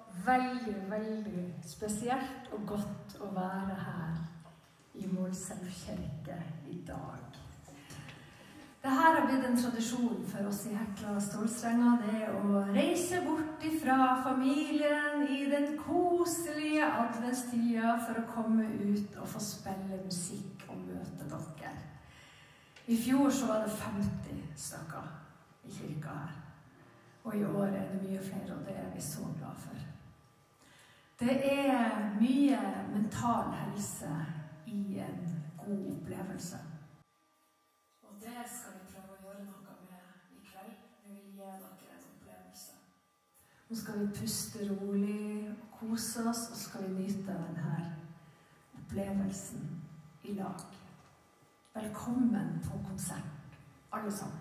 veldig spesielt og godt å være her i Målselv kirke i dag. Dette har blitt en tradisjon for oss i Hekla Stålstrenger, det å reise bort ifra familien i den koselige adventstida for å komme ut og få spille musikk og møte dere. I fjor så var det 50 stykker i kirka her, og i år er det mye flere, og det er vi så glad for. Det er mye mental helse i en god opplevelse. Og det skal vi prøve å gjøre noe med i kveld. Vi vil gi dere en opplevelse. Nå skal vi puste rolig og kose oss, og skal vi nyte denne opplevelsen i lag. Velkommen på konsert, alle sammen.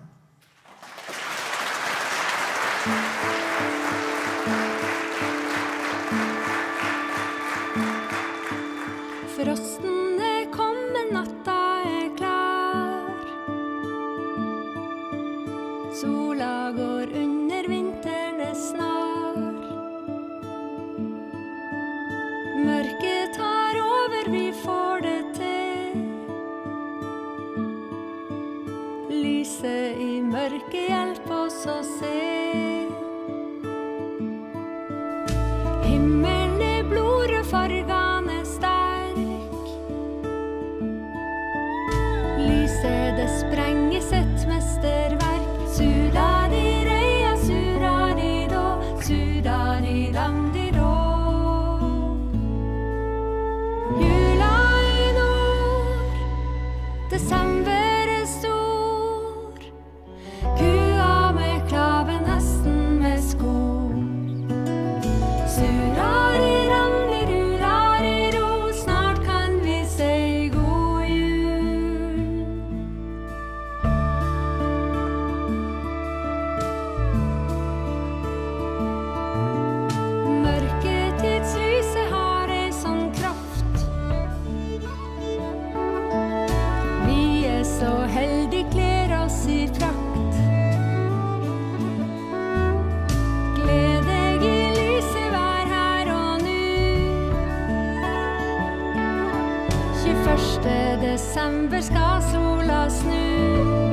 Frosten er kommet, natta er klar. Sola går under, vinteren er snar. Mørket tar over, vi får det til. Lyset i mørket hjelper oss å se. Himmelen er blodrød, fargene sterk. Lyset det sprenger sitt mesterverk. Sudari-reia, sudari-då, sudari-dam-di-då. Jula i nord, desember er stor. Kua med klaven, hesten med skor. Sudari-ram-di-du-dari-do, snart kan vi si god jul. Mørketidslyset har ei sånn kraft. Vi er så heldig, kler oss i prakt. Gled deg i lyset, vær her og nu. 21. desember skal sola snu.